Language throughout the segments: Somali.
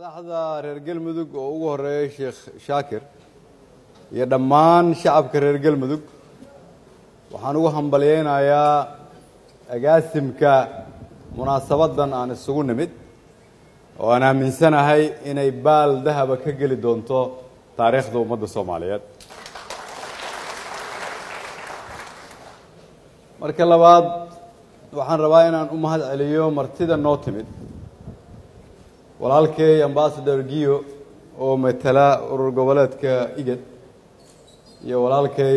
madaxda reer galmudug oo ugu horeeyay sheekh shaakir iyo dhammaan shacabka reer galmudug waxaan ugu hambaleynayaa agaasimka munaasabadan aan isugu nimid oo aan aaminsanahay inay baal dahaba ka geli doonto taariikhda ummadda Soomaaliyeed marka labaad waxaan rabaa inaan u mahad celiyo martida noo timid walaalkay ambassador Giyo oo matala urur goboleedka IGAD iyo walaalkay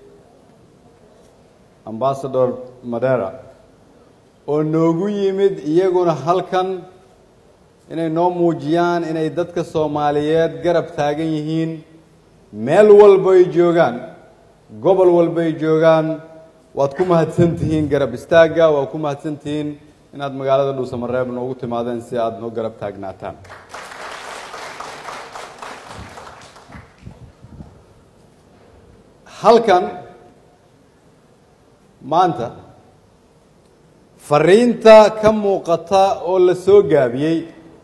ambassador Madera oo noogu yimid iyaguna halkan inay noo muujiyaan inay dadka Soomaaliyeed garab taagan yihiin meel walba ay joogaan gobol walba ay joogaan waad ku mahadsantihiin garab istaaga waa ku mahadsantihiin inaad magaalada Dhuusamareeb noogu timaadeen si aad noo garab taagnaataan halkan maanta fariinta ka muuqata oo la soo gaabiyay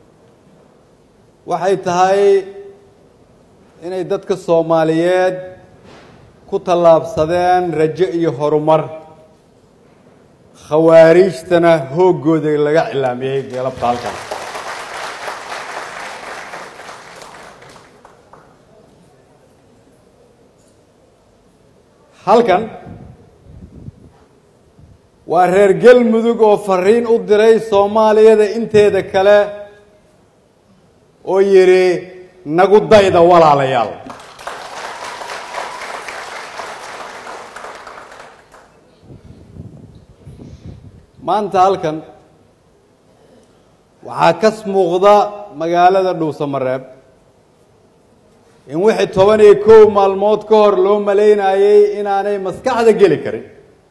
waxay tahay inay dadka Soomaaliyeed ku tallaabsadeen rajo iyo horumar khawaarijtana hoogooda laga cilaamiyay galabta halkan waa reer galmudug oo fariin u diray Soomaaliyada inteeda kale oo yiri nagu dayda walaalayaal maanta halkan waxaa ka muuqda magaalada Dhuusamareeb in wixii 11 maalmood ka hor loo maleynayay inaanay maskaxda gali karin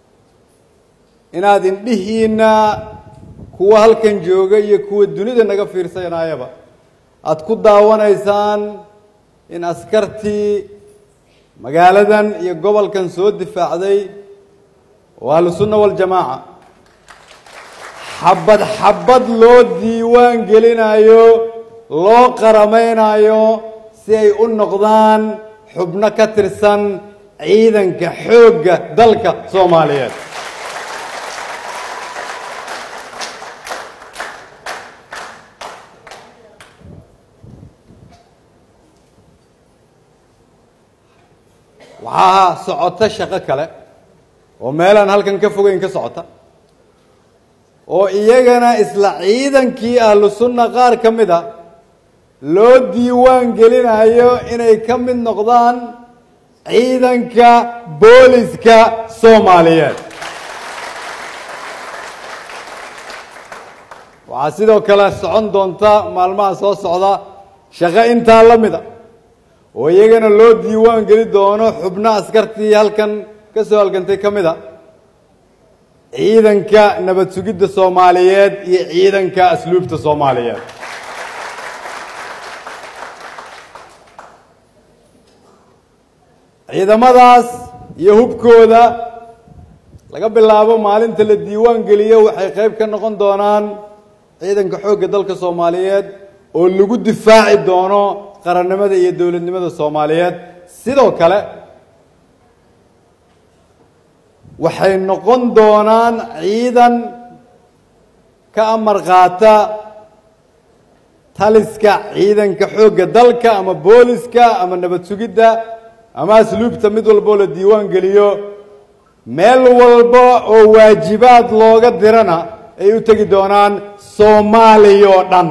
inaad indhihiina kuwa halkan jooga iyo kuwa dunida naga fiirsanayaba aad ku daawanaysaan in askartii magaaladan iyo gobolkan soo difaacday oo ahlusunna wal jamaa xabad xabad loo diiwaan gelinayo loo qarameynayo si ay u noqdaan xubno ka tirsan ciidanka xoogga dalka Soomaaliyeed waxaa socota shaqo kale oo meelaan halkan ka fogeyn ka socota oo iyagana isla ciidankii ahlu sunna qaar ka mid ah loo diiwaan gelinayo inay ka mid noqdaan ciidanka booliska Soomaaliyeed waxaa sidoo kale socon doonta maalmaha soo socda shaqo intaa la mid ah oo iyagana loo diiwaan geli doono xubno askartii halkan ka soo halgantay ka mid ah ciidanka nabad sugidda Soomaaliyeed iyo ciidanka asluubta Soomaaliyeed ciidamadaas iyo hubkooda laga bilaabo maalinta la diiwaan geliyo waxay qayb ka noqon doonaan ciidanka xoogga dalka Soomaaliyeed oo lagu difaaci doono qarannimada iyo dawladnimada Soomaaliyeed sidoo kale waxay noqon doonaan ciidan ka amar qaata taliska ciidanka xoogga dalka ama booliska ama nabad sugidda ama asluubta mid walba la diiwaan geliyo meel walba oo waajibaad looga dirana ay u tagi doonaan Soomaaliya oo dhan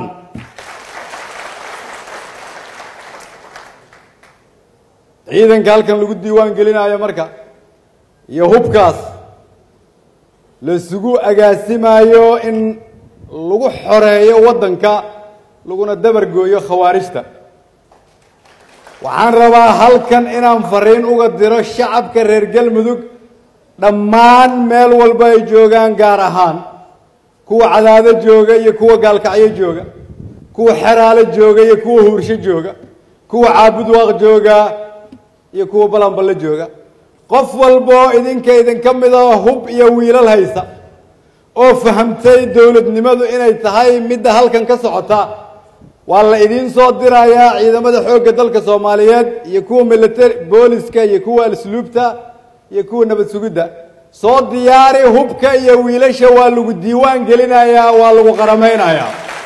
ciidanka halkan lagu diiwaan gelinayo marka iyo hubkaas la isugu agaasimayo in lagu xoreeyo wadanka laguna dabar gooyo khawaarijta waxaan rabaa halkan inaan fariin uga diro shacabka reer galmudug dhammaan meel walba ay joogaan gaar ahaan kuwa cadaado jooga iyo kuwa gaalkacyo jooga kuwa xeraale jooga iyo kuwa huursho jooga kuwa caabud waaq jooga iyo kuwa balanballe jooga qof walba idin ka mid ah hub iyo wiilal haysa oo fahamtay dawladnimadu inay tahay mid halkan ka socota ولا إذن صدر يا إذا ماذا حوق دلك الصوماليات يكون ملتر بوليسكا يكون السلوبتا يكون نبت سجدة صوت دياري هبكا يويلش والو الديوان قلنا يا والو قرمينا يا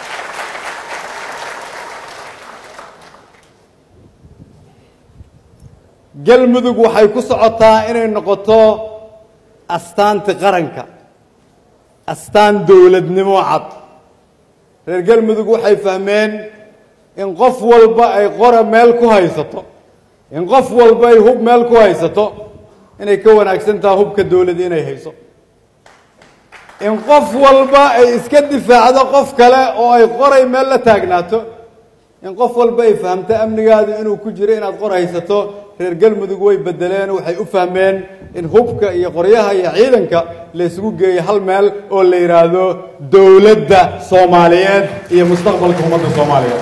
قل مذوق وحيكوس عطاء إن النقطة أستان تقرنك أستان دولة نموعط رجال مذوق وحي فهمين إن قف والبا أي قرى مالكو هايسطو إن قف والبا يهوب مالكو هايسطو إن يكون أكسنتها هوب كدولة دين هايسو إن قف والبا أي إسكت دفاع هذا قف كلا أو أي قرى مال تاجناتو إن قف والبا يفهمت أمن هذا إنه كجرين القرى هايسطو رجال مذوق ويبدلين وحي أفهمين إن هوبك يقريها يعيدنك لسوق هالمال أو اللي يرادو دولة صوماليات هي مستقبل حكومة الصومالية.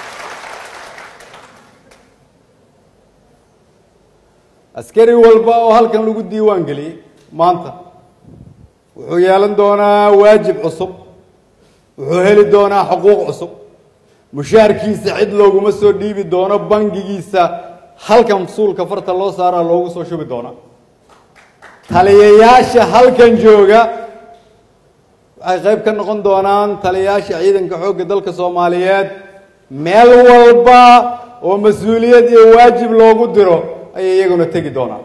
عسكري والبا وهالكن لو ديوان قلي ما أنت وحيالن دونا واجب عصب وحيل دونا حقوق عصب مشاركي سعيد لوجو مسو ديبي دونا بنجيسا هالكن مسؤول كفرت الله صار لوجو سو شو بدونا تلياشة هالكن جوجا غيب كان نقول دونان تلياشة عيدا كحوق دلك الصوماليات مال والبا ومسؤولية واجب لوجو درو أي يجون تيجي دونا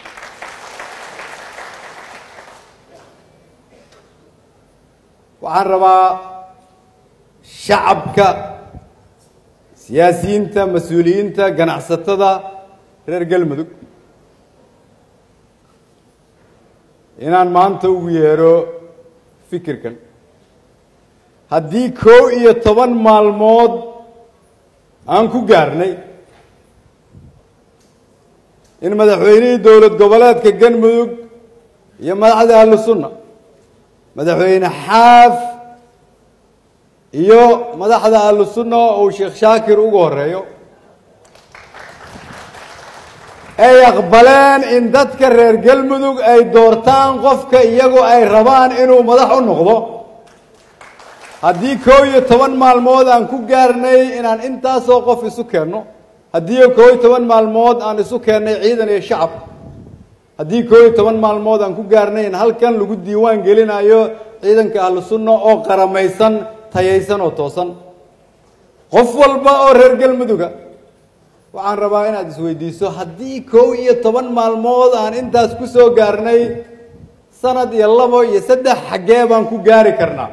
وعربا شعبك سياسيين تا مسؤولين تا جناحات تا رجال مدوك inaan maanta ugu yeero fikirkan haddii 11 maalmood aan ku gaarnay in madaxweynihii dowlad goboleedka Galmudug iyo madaxda ahlu sunna madaxweyne xaaf iyo madaxda ahlu sunna oo Sheekh Shaakir ugu horeeyo ay aqbaleen in dadka reer Galmudug ay doortaan qofka iyagu ay rabaan inuu madax u noqdo haddii 11 maalmood aan ku gaarnay inaan intaas oo qof isu keenno haddii 11 maalmood aan isu keennay ciidan iyo shacab haddii 11 maalmood aan ku gaarnay in halkan lagu diiwaan gelinayo ciidanka ahlu sunna oo qaramaysan tayaysan oo toosan qof walba oo reer Galmuduga waxaan rabaa inaad isweydiiso haddii 11 maalmood aan intaas ku soo gaarnay sanad iyo 2 iyo 3 xagee baan ku gaari karnaa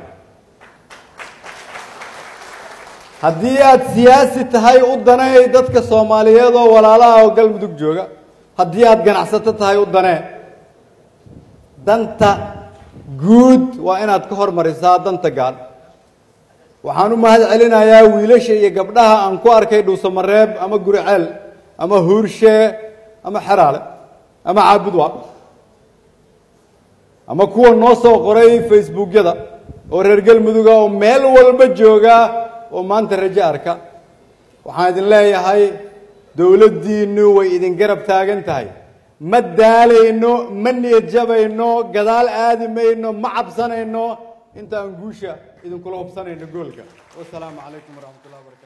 haddii aad siyaasi tahay u danay dadka Soomaaliyeed oo walaalaha oo Galmudug jooga haddii aad ganacsato tahay u danay danta guud waa inaad ka hormarisaa danta gaar waxaan u mahad celinayaa wiilasha iyo gabdhaha aan ku arkay Dhuusamareeb ama Guriceel ama Huurshe ama Xaraale ama Caabudwa ama kuwa noo soo qoray Facebook-yada oo reer Galmudug oo meel walba jooga oo maanta rajo arka waxaan idin leeyahay dawladdiinu way idin garab taagan tahay ma daalayno ma niyad jabayno gadaal aadi mayno ma cabsanayno inta aan guusha idin kula hubsanayno goolka wassalaamu calaykum waraxmatullaahi wabarakaatuh